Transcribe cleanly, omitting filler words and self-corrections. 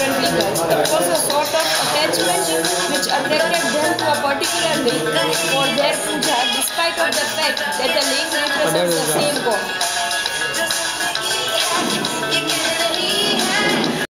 different lingers. It was a sort of attachment which attracted them to a particular ling for their puja, despite of the fact that the ling represents the same god.